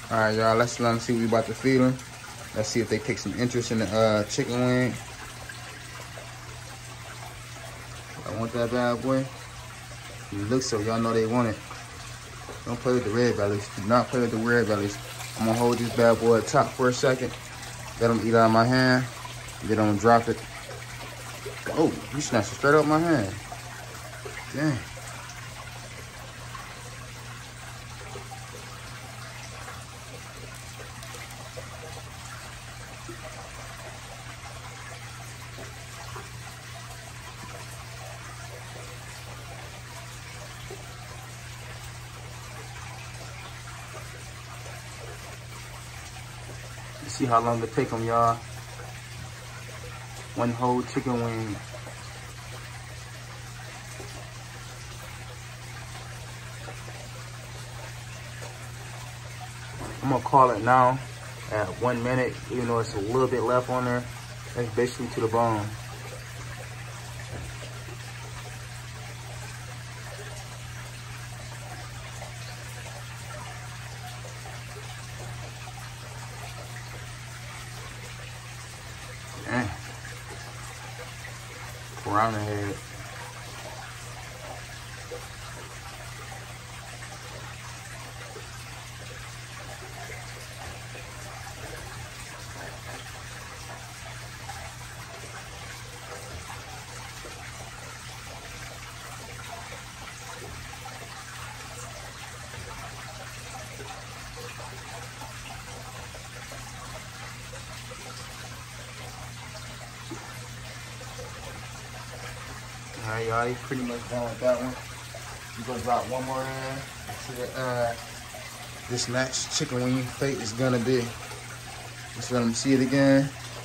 All right, y'all, let's let them see what we about to feed them. Let's see if they take some interest in the chicken wing. I want that bad boy. It looks so, y'all know they want it. Don't play with the red bellies. Do not play with the red bellies. I'm gonna hold this bad boy at top for a second. Let them eat out of my hand. Then I'm gonna drop it. Oh, you snatched it straight out my hand. Dang. See how long it take them, y'all. One whole chicken wing. I'm gonna call it now at 1 minute, even though it's a little bit left on there. That's basically to the bone. Dang. Around the head. All right, y'all, he's pretty much done with that one. We're gonna drop one more in. See what this next chicken wing fate is gonna be. Let's let them see it again.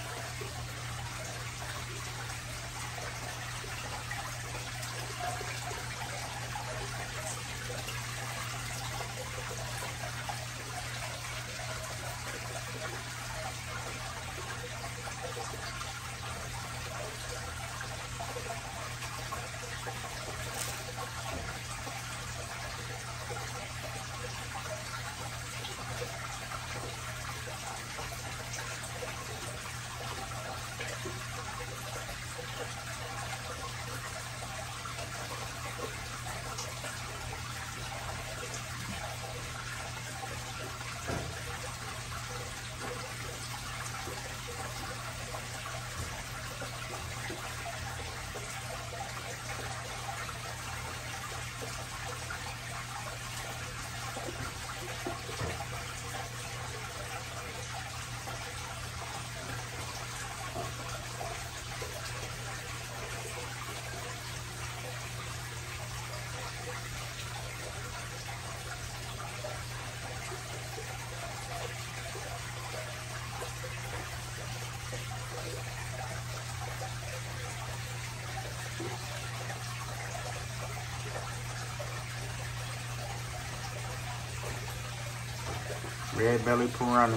Red belly piranha.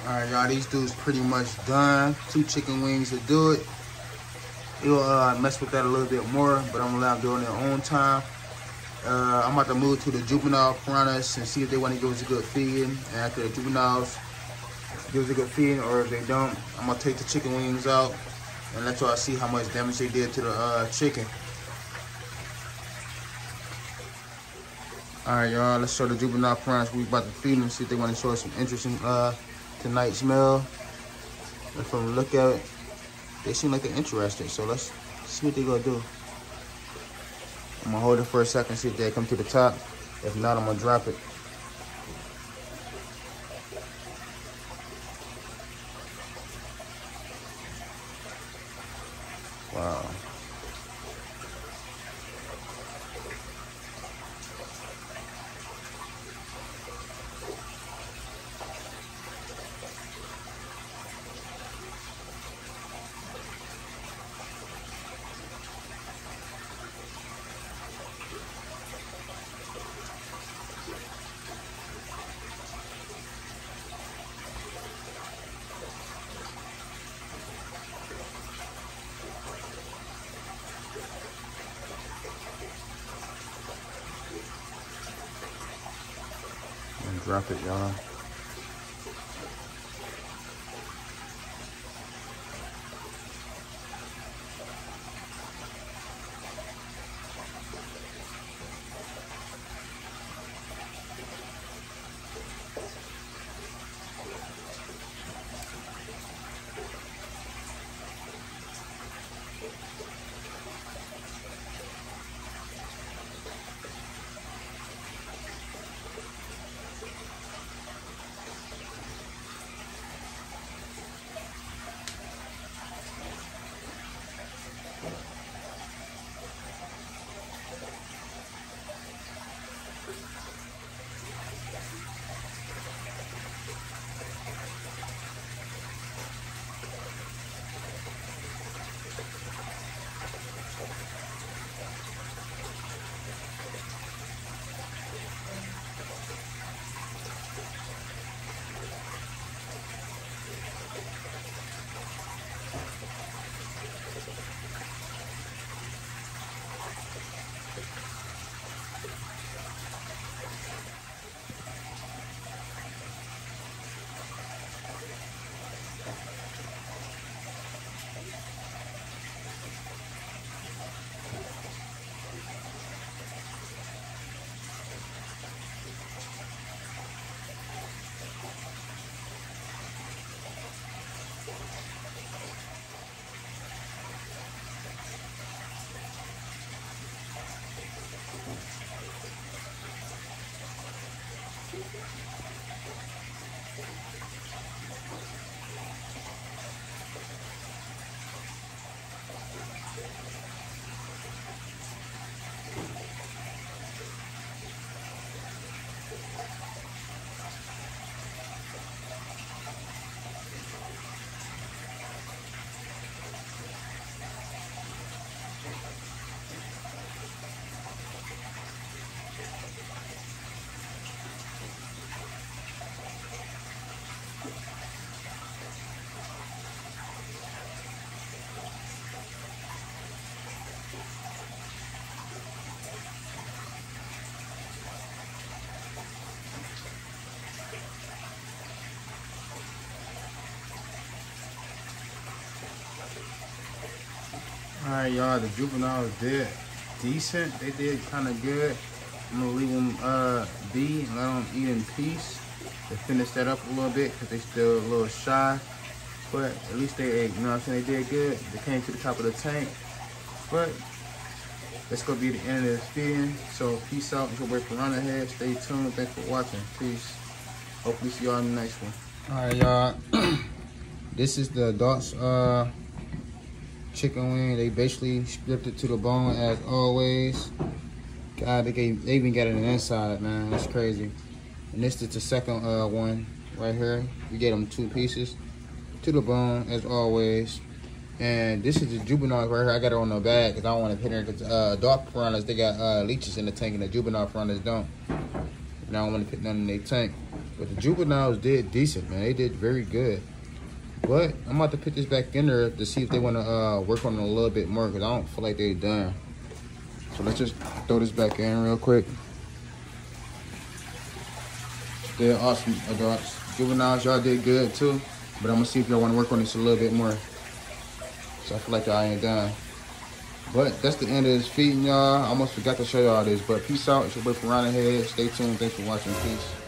All right, y'all, these dudes pretty much done. 2 chicken wings to do it. You'll mess with that a little bit more, but I'm gonna allow them doing their own time. I'm about to move to the juvenile piranhas and see if they want to give us a good feeding. And after the juveniles give us a good feeding, or if they don't, I'm gonna take the chicken wings out and let y'all see how much damage they did to the chicken. All right, y'all, let's show the juvenile piranhas. We about to feed them, see if they want to show us some interest in tonight's meal. And from the look at it, they seem like they're interested, so let's see what they're gonna do. I'm gonna hold it for a second, see if they come to the top. If not, I'm gonna drop it. Wow. And drop it, y'all. All right, y'all, the juveniles did decent. They did kind of good. I'm gonna leave them be and let them eat in peace to finish that up a little bit because they still a little shy. But at least they ate, you know what I'm saying? They did good. They came to the top of the tank. But that's gonna be the end of this feeding. So peace out. It's your boy Piranha Head. Stay tuned. Thanks for watching. Peace. Hopefully see y'all in the next one. All right, y'all. This is the adults chicken wing. They basically stripped it to the bone as always. God, they even got it on the inside, man. That's crazy. And this is the second one right here. We get them 2 pieces to the bone as always. And this is the juvenile right here. I got it on the bag because I don't want to hit her. Because adult piranhas, they got leeches in the tank, and the juvenile piranhas don't. And I don't want to put none in their tank. But the juveniles did decent, man. They did very good. But I'm about to put this back in there to see if they want to work on it a little bit more, because I don't feel like they're done. So let's just throw this back in real quick. They're awesome adults. Juveniles, y'all did good too. But I'm gonna see if y'all want to work on this a little bit more. So I feel like I ain't done. But that's the end of this feeding, y'all. I almost forgot to show y'all this. But peace out. It's your boy Piranha Head. Stay tuned. Thanks for watching. Peace.